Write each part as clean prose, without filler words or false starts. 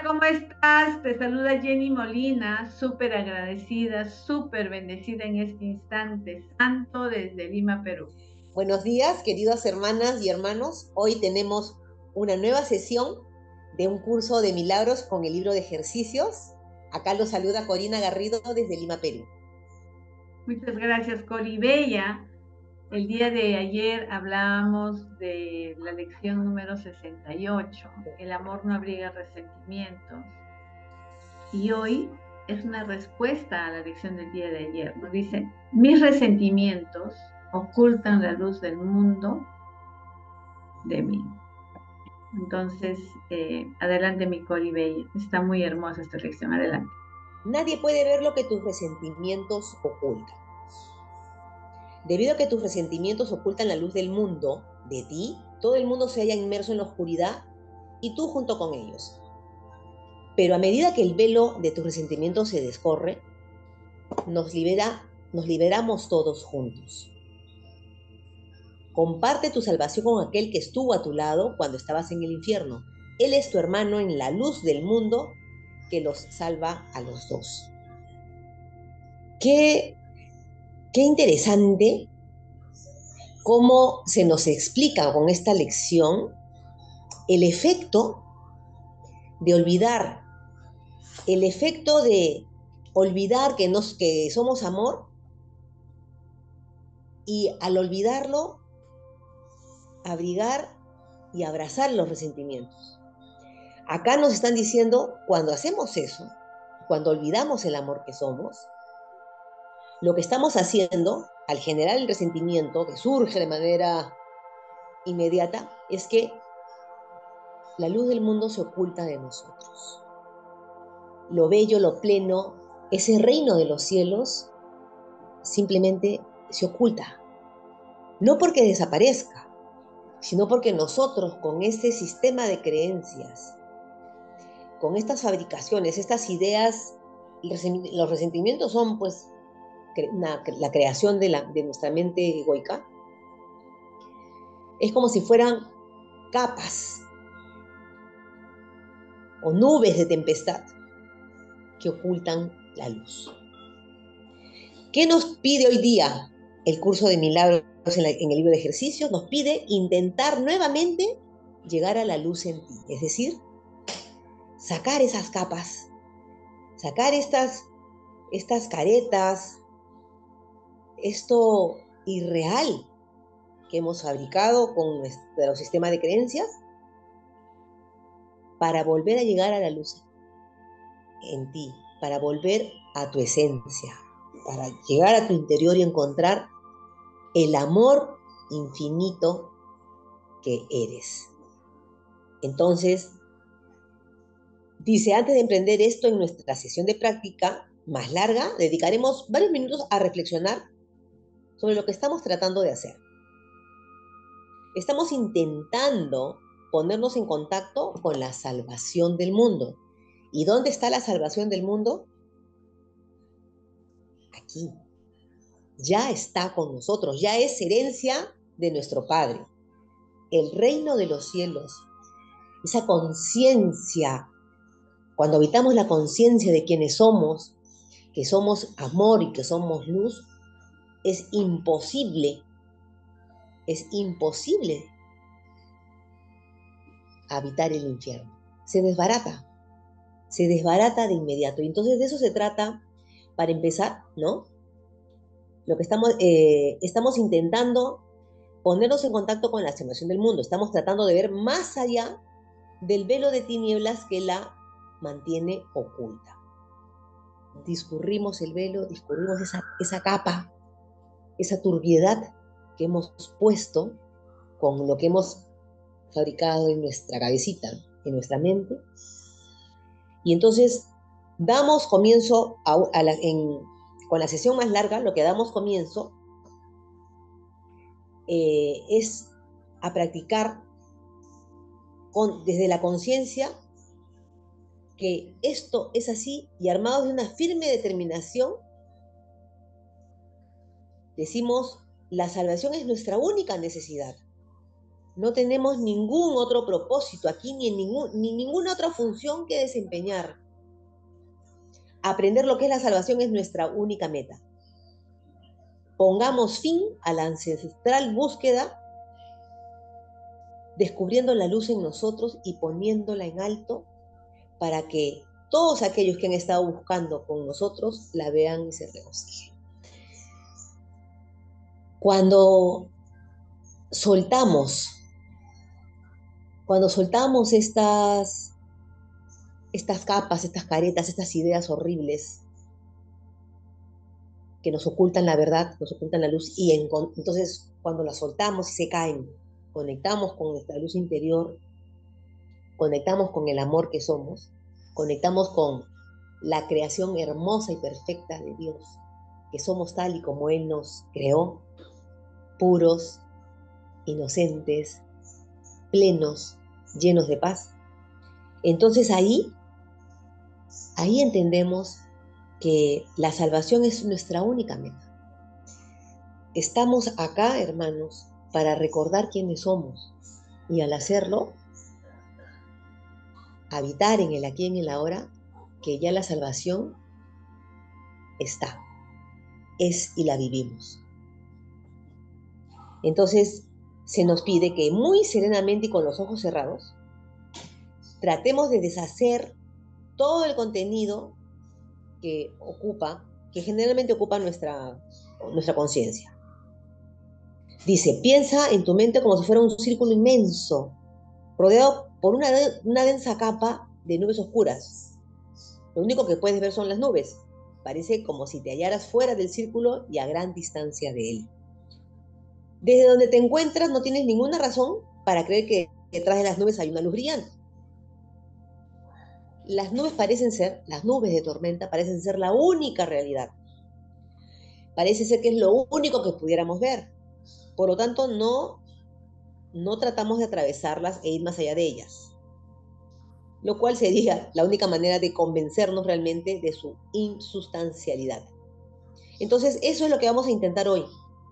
¿cómo estás? Te saluda Jenny Molina, súper agradecida, súper bendecida en este instante santo desde Lima, Perú. Buenos días, queridas hermanas y hermanos. Hoy tenemos una nueva sesión de un curso de milagros con el libro de ejercicios. Acá los saluda Corina Garrido desde Lima, Perú. Muchas gracias, Cori Bella. El día de ayer hablábamos de la lección número 68, el amor no abriga resentimientos. Y hoy es una respuesta a la lección del día de ayer. Nos dice, mis resentimientos ocultan la luz del mundo de mí. Entonces, adelante mi Cori Bella. Está muy hermosa esta lección, adelante. Nadie puede ver lo que tus resentimientos ocultan. Debido a que tus resentimientos ocultan la luz del mundo de ti, todo el mundo se halla inmerso en la oscuridad y tú junto con ellos. Pero a medida que el velo de tus resentimientos se descorre, nos liberamos todos juntos. Comparte tu salvación con aquel que estuvo a tu lado cuando estabas en el infierno. Él es tu hermano en la luz del mundo que los salva a los dos. Qué interesante cómo se nos explica con esta lección el efecto de olvidar, el efecto de olvidar que somos amor, y al olvidarlo, abrigar y abrazar los resentimientos. Acá nos están diciendo, cuando hacemos eso, cuando olvidamos el amor que somos, lo que estamos haciendo, al generar el resentimiento que surge de manera inmediata, es que la luz del mundo se oculta de nosotros. Lo bello, lo pleno, ese reino de los cielos, simplemente se oculta. No porque desaparezca, sino porque nosotros, con este sistema de creencias, con estas fabricaciones, estas ideas, los resentimientos son pues la creación de nuestra mente egoica. Es como si fueran capas o nubes de tempestad que ocultan la luz. ¿Qué nos pide hoy día el curso de milagros en el libro de ejercicios? Nos pide intentar nuevamente llegar a la luz en ti, es decir, sacar esas capas, sacar estas caretas, esto irreal que hemos fabricado con nuestro sistema de creencias, para volver a llegar a la luz en ti, para volver a tu esencia, para llegar a tu interior y encontrar el amor infinito que eres. Entonces, dice, antes de emprender esto en nuestra sesión de práctica más larga, dedicaremos varios minutos a reflexionar sobre lo que estamos tratando de hacer. Estamos intentando ponernos en contacto con la salvación del mundo. ¿Y dónde está la salvación del mundo? Aquí. Ya está con nosotros, ya es herencia de nuestro Padre. El reino de los cielos, esa conciencia, cuando habitamos la conciencia de quienes somos, que somos amor y que somos luz, es imposible habitar el infierno. Se desbarata de inmediato. Y entonces de eso se trata, para empezar, ¿no? Lo que estamos intentando ponernos en contacto con la salvación del mundo. Estamos tratando de ver más allá del velo de tinieblas que la mantiene oculta. Discurrimos el velo, discurrimos esa capa, esa turbiedad que hemos puesto con lo que hemos fabricado en nuestra cabecita, en nuestra mente. Y entonces damos comienzo con la sesión más larga, lo que damos comienzo es a practicar desde la conciencia que esto es así, y armados de una firme determinación, decimos, la salvación es nuestra única necesidad. No tenemos ningún otro propósito aquí, ni ninguna otra función que desempeñar. Aprender lo que es la salvación es nuestra única meta. Pongamos fin a la ancestral búsqueda, descubriendo la luz en nosotros y poniéndola en alto para que todos aquellos que han estado buscando con nosotros la vean y se regocijen. Cuando soltamos estas capas, estas caretas, estas ideas horribles que nos ocultan la verdad, nos ocultan la luz, y entonces cuando las soltamos y se caen, conectamos con nuestra luz interior, conectamos con el amor que somos, conectamos con la creación hermosa y perfecta de Dios, que somos tal y como Él nos creó, puros, inocentes, plenos, llenos de paz. Entonces ahí entendemos que la salvación es nuestra única meta. Estamos acá, hermanos, para recordar quiénes somos, y al hacerlo, habitar en el aquí y en el ahora, que ya la salvación está, es y la vivimos. Entonces, se nos pide que muy serenamente y con los ojos cerrados, tratemos de deshacer todo el contenido que generalmente ocupa nuestra conciencia. Dice, piensa en tu mente como si fuera un círculo inmenso, rodeado por una densa capa de nubes oscuras. Lo único que puedes ver son las nubes. Parece como si te hallaras fuera del círculo y a gran distancia de él. Desde donde te encuentras no tienes ninguna razón para creer que detrás de las nubes hay una luz brillante. Las nubes de tormenta parecen ser la única realidad. Parece ser que es lo único que pudiéramos ver. Por lo tanto, no tratamos de atravesarlas e ir más allá de ellas. Lo cual sería la única manera de convencernos realmente de su insustancialidad. Entonces, eso es lo que vamos a intentar hoy.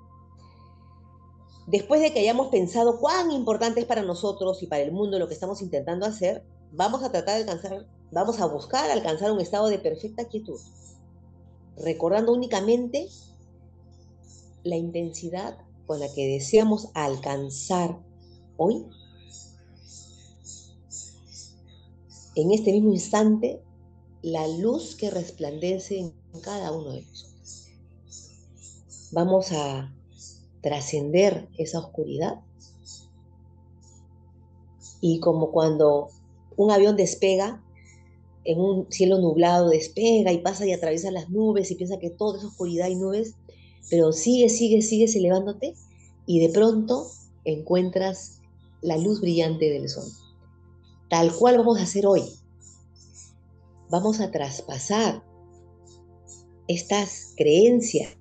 Después de que hayamos pensado cuán importante es para nosotros y para el mundo lo que estamos intentando hacer, vamos a buscar alcanzar un estado de perfecta quietud, recordando únicamente la intensidad con la que deseamos alcanzar hoy, en este mismo instante, la luz que resplandece en cada uno de nosotros. Vamos a trascender esa oscuridad, y como cuando un avión despega en un cielo nublado, despega y pasa y atraviesa las nubes y piensa que todo es oscuridad y nubes, pero sigues elevándote, y de pronto encuentras la luz brillante del sol. Tal cual vamos a hacer hoy. Vamos a traspasar estas creencias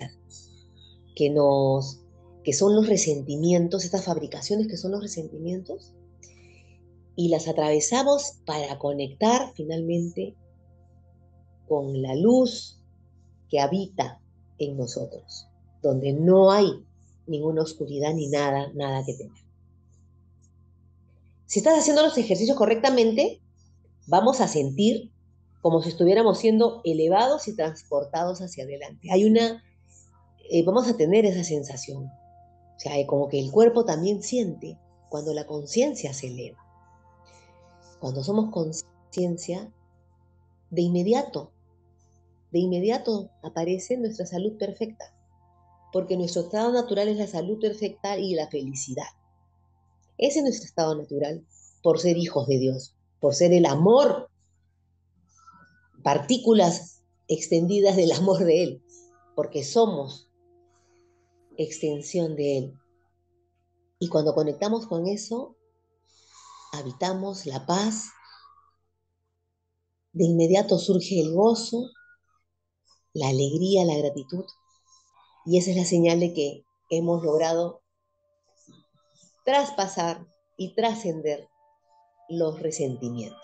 que son los resentimientos, estas fabricaciones que son los resentimientos, y las atravesamos para conectar finalmente con la luz que habita en nosotros, donde no hay ninguna oscuridad ni nada que temer. Si estás haciendo los ejercicios correctamente, vamos a sentir como si estuviéramos siendo elevados y transportados hacia adelante. Vamos a tener esa sensación. O sea, como que el cuerpo también siente cuando la conciencia se eleva. Cuando somos conciencia, de inmediato aparece nuestra salud perfecta, porque nuestro estado natural es la salud perfecta y la felicidad. Ese es nuestro estado natural, por ser hijos de Dios, por ser el amor, partículas extendidas del amor de Él, porque somos extensión de Él. Y cuando conectamos con eso, habitamos la paz, de inmediato surge el gozo, la alegría, la gratitud, y esa es la señal de que hemos logrado traspasar y trascender los resentimientos.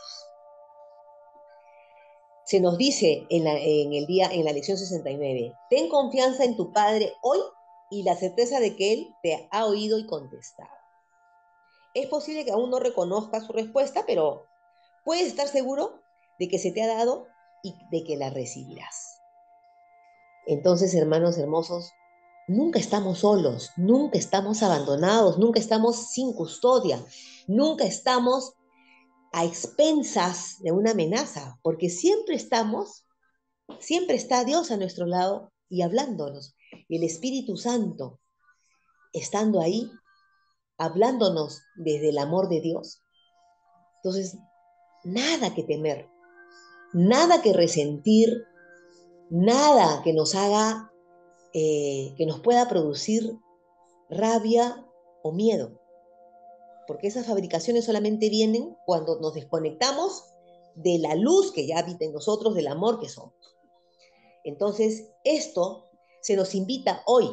Se nos dice en la lección 69, ten confianza en tu Padre hoy y la certeza de que Él te ha oído y contestado. Es posible que aún no reconozcas su respuesta, pero puedes estar seguro de que se te ha dado y de que la recibirás. Entonces, hermanos hermosos, nunca estamos solos, nunca estamos abandonados, nunca estamos sin custodia, nunca estamos a expensas de una amenaza, porque siempre está Dios a nuestro lado y hablándonos, y el Espíritu Santo estando ahí, hablándonos desde el amor de Dios. Entonces, nada que temer, nada que resentir, nada que nos haga, que nos pueda producir rabia o miedo, porque esas fabricaciones solamente vienen cuando nos desconectamos de la luz que ya habita en nosotros, del amor que somos. Entonces, esto se nos invita hoy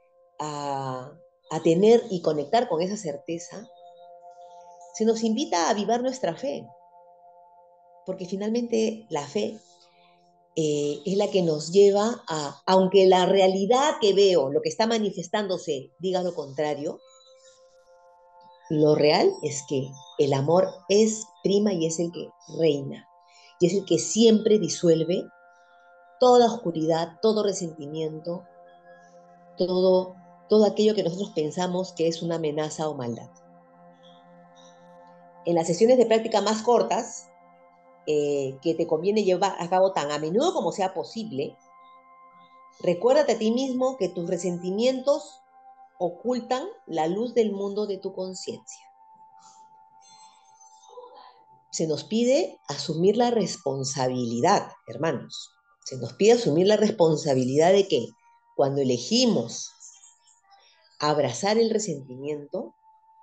a tener y conectar con esa certeza, se nos invita a avivar nuestra fe, porque finalmente la fe es la que nos lleva a, aunque la realidad que veo, lo que está manifestándose, diga lo contrario, lo real es que el amor es prima y es el que reina, y es el que siempre disuelve toda oscuridad, todo resentimiento, todo, todo aquello que nosotros pensamos que es una amenaza o maldad. En las sesiones de práctica más cortas, que te conviene llevar a cabo tan a menudo como sea posible, recuérdate a ti mismo que tus resentimientos ocultan la luz del mundo de tu conciencia. Se nos pide asumir la responsabilidad, hermanos. Se nos pide asumir la responsabilidad de que cuando elegimos abrazar el resentimiento,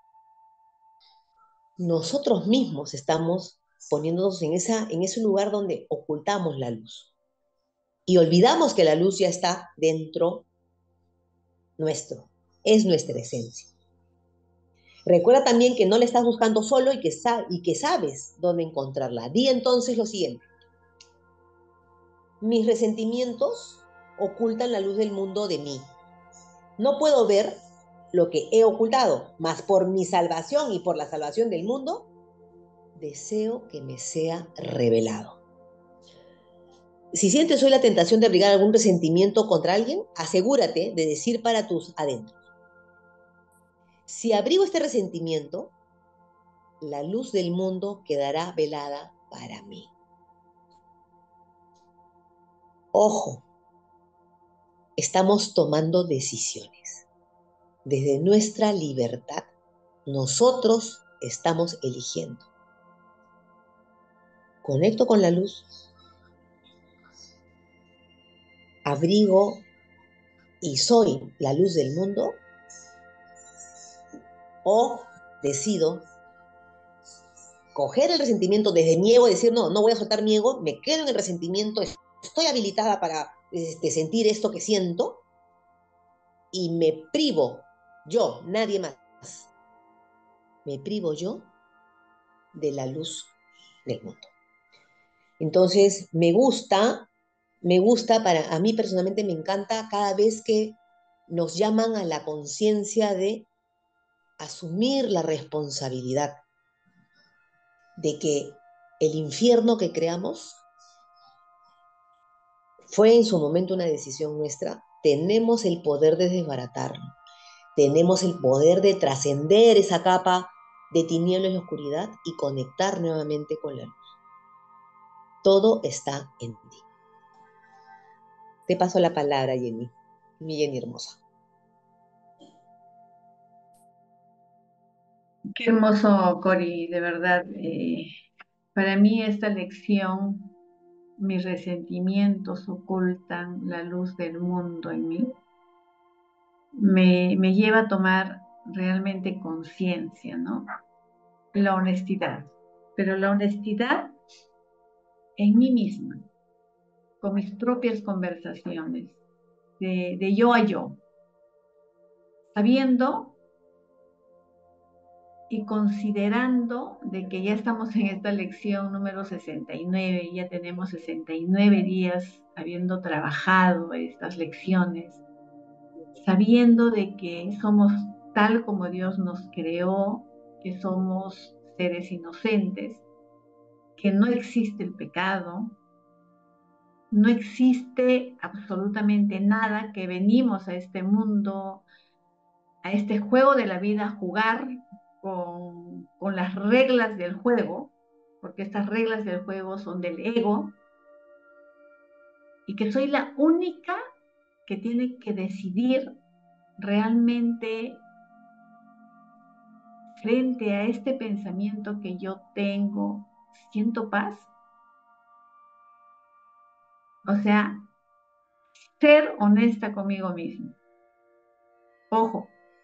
nosotros mismos estamos poniéndonos en ese lugar donde ocultamos la luz. Y olvidamos que la luz ya está dentro nuestro, es nuestra esencia. Recuerda también que no la estás buscando solo y que sabes dónde encontrarla. Di entonces lo siguiente: mis resentimientos ocultan la luz del mundo de mí. No puedo ver lo que he ocultado, mas por mi salvación y por la salvación del mundo, deseo que me sea revelado. Si sientes hoy la tentación de abrigar algún resentimiento contra alguien, asegúrate de decir para tus adentros: si abrigo este resentimiento, la luz del mundo quedará velada para mí. Ojo, estamos tomando decisiones. Desde nuestra libertad, nosotros estamos eligiendo. Conecto con la luz, abrigo y soy la luz del mundo, o decido coger el resentimiento desde mi ego y decir, no, no voy a soltar mi ego, me quedo en el resentimiento, estoy habilitada para sentir esto que siento y me privo yo, nadie más, me privo yo de la luz del mundo. Entonces, a mí personalmente me encanta cada vez que nos llaman a la conciencia de asumir la responsabilidad de que el infierno que creamos fue en su momento una decisión nuestra. Tenemos el poder de desbaratarlo, tenemos el poder de trascender esa capa de tinieblas y oscuridad y conectar nuevamente con la luz. Todo está en ti. Te paso la palabra, Jenny, mi Jenny hermosa. Qué hermoso, Cori, de verdad. Para mí esta lección, mis resentimientos ocultan la luz del mundo en mí, me lleva a tomar realmente conciencia, ¿no? La honestidad, pero la honestidad en mí misma, con mis propias conversaciones, de yo a yo, sabiendo y considerando de que ya estamos en esta lección número 69, ya tenemos 69 días habiendo trabajado estas lecciones, sabiendo de que somos tal como Dios nos creó, que somos seres inocentes, que no existe el pecado, no existe absolutamente nada, que venimos a este mundo, a este juego de la vida, a jugar con las reglas del juego, porque estas reglas del juego son del ego, y que soy la única que tiene que decidir realmente frente a este pensamiento que yo tengo, ¿siento paz? O sea, ser honesta conmigo mismo. Ojo,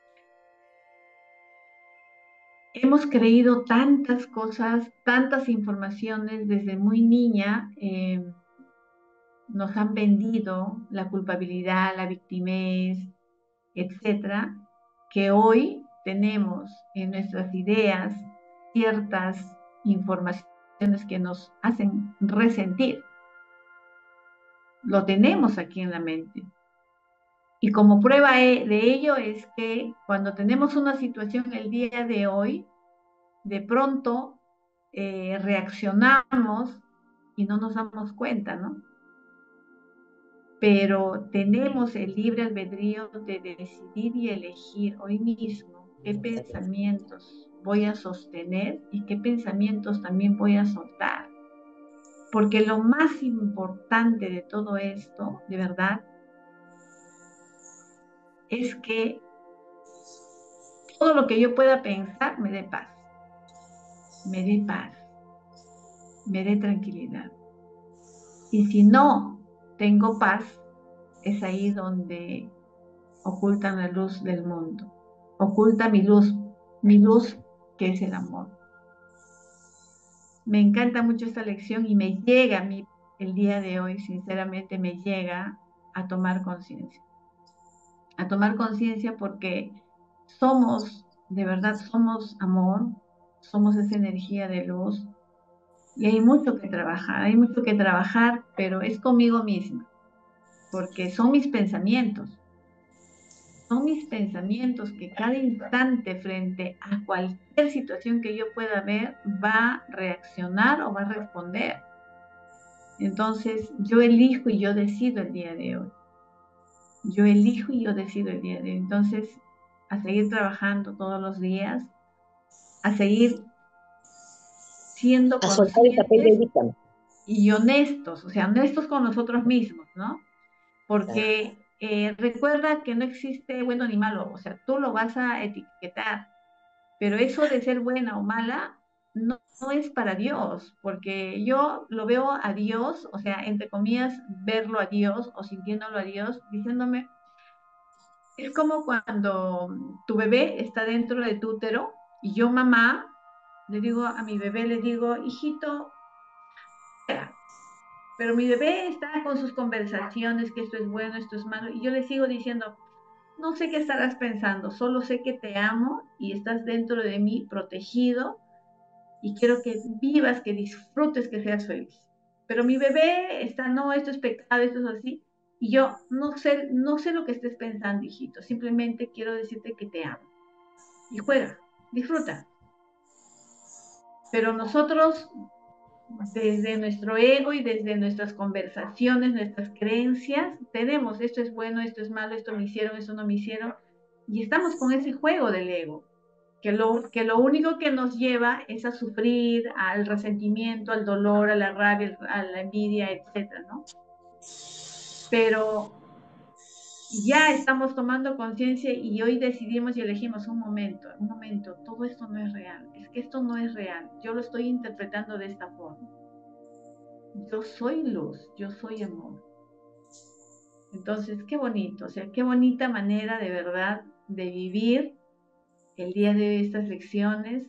hemos creído tantas cosas, tantas informaciones desde muy niña, nos han vendido la culpabilidad, la victimez, etcétera, que hoy tenemos en nuestras ideas ciertas informaciones que nos hacen resentir. Lo tenemos aquí en la mente. Y como prueba de ello es que cuando tenemos una situación el día de hoy, de pronto reaccionamos y no nos damos cuenta, ¿no? Pero tenemos el libre albedrío de decidir y elegir hoy mismo qué pensamientos voy a sostener y qué pensamientos también voy a soltar. Porque lo más importante de todo esto, de verdad, es que todo lo que yo pueda pensar me dé paz, me dé paz, me dé tranquilidad. Y si no tengo paz, es ahí donde ocultan la luz del mundo, oculta mi luz que es el amor. Me encanta mucho esta lección y me llega a mí el día de hoy, sinceramente me llega a tomar conciencia. A tomar conciencia porque somos, de verdad, somos amor, somos esa energía de luz y hay mucho que trabajar, pero es conmigo misma, porque son mis pensamientos que cada instante frente a cualquier situación que yo pueda ver va a reaccionar o va a responder. Entonces, yo elijo y yo decido el día de hoy. Yo elijo y yo decido el día de hoy. Entonces, a seguir trabajando todos los días, a seguir siendo A soltar el papel de conscientes víctima. y honestos, o sea, honestos con nosotros mismos, ¿no? Claro. Porque recuerda que no existe bueno ni malo, o sea, tú lo vas a etiquetar, pero eso de ser buena o mala no es para Dios, porque yo lo veo a Dios, o sea, entre comillas, verlo a Dios o sintiéndolo a Dios, diciéndome, es como cuando tu bebé está dentro de tu útero y yo, mamá, le digo a mi bebé, le digo, hijito, pero mi bebé está con sus conversaciones, que esto es bueno, esto es malo, y yo le sigo diciendo, no sé qué estarás pensando, solo sé que te amo y estás dentro de mí protegido y quiero que vivas, que disfrutes, que seas feliz. Pero mi bebé está, no, esto es pecado, esto es así. Y yo no sé lo que estés pensando, hijito. Simplemente quiero decirte que te amo. Y juega, disfruta. Pero nosotros, desde nuestro ego y desde nuestras conversaciones, nuestras creencias, tenemos esto es bueno, esto es malo, esto me hicieron, esto no me hicieron. Y estamos con ese juego del ego. Que lo único que nos lleva es a sufrir, al resentimiento, al dolor, a la rabia, a la envidia, etcétera, ¿no? Pero ya estamos tomando conciencia y hoy decidimos y elegimos un momento, todo esto no es real, es que esto no es real, yo lo estoy interpretando de esta forma. Yo soy luz, yo soy amor. Entonces, qué bonito, o sea, qué bonita manera de verdad de vivir el día de estas lecciones,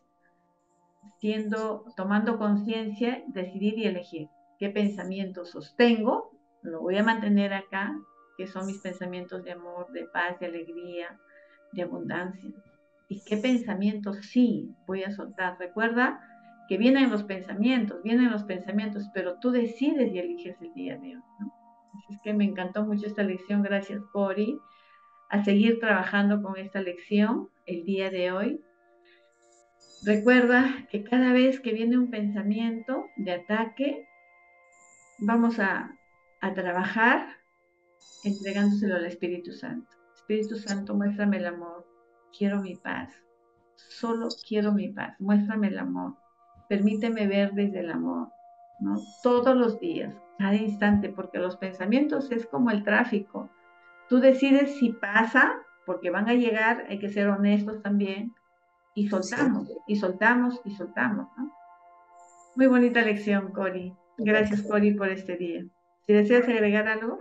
tomando conciencia, decidir y elegir qué pensamientos sostengo, lo voy a mantener acá, que son mis pensamientos de amor, de paz, de alegría, de abundancia. Y qué pensamientos sí voy a soltar. Recuerda que vienen los pensamientos, pero tú decides y eliges el día de hoy, ¿no? Así es que me encantó mucho esta lección. Gracias, Cori. A seguir trabajando con esta lección el día de hoy. Recuerda que cada vez que viene un pensamiento de ataque, vamos a trabajar entregándoselo al Espíritu Santo. Espíritu Santo, muéstrame el amor. Quiero mi paz. Solo quiero mi paz. Muéstrame el amor. Permíteme ver desde el amor, ¿no? Todos los días, cada instante, porque los pensamientos es como el tráfico. Tú decides si pasa, porque van a llegar, hay que ser honestos también, y Sí, soltamos, y soltamos, y soltamos, ¿no? Muy bonita lección, Cori. correcto. Gracias, Cori, por este día. Si deseas agregar algo.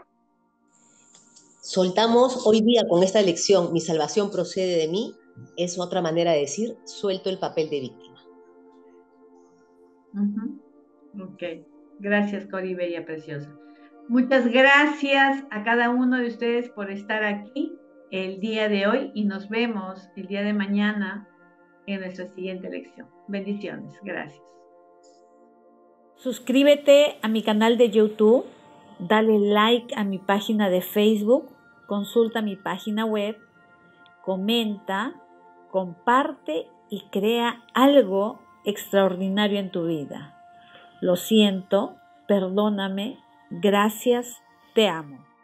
Soltamos hoy día con esta lección, mi salvación procede de mí, es otra manera de decir, suelto el papel de víctima. Ok, gracias Cori, bella preciosa. Muchas gracias a cada uno de ustedes por estar aquí el día de hoy y nos vemos el día de mañana en nuestra siguiente lección. Bendiciones, gracias. Suscríbete a mi canal de YouTube, dale like a mi página de Facebook, consulta mi página web, comenta, comparte y crea algo extraordinario en tu vida. Lo siento, perdóname, gracias, te amo.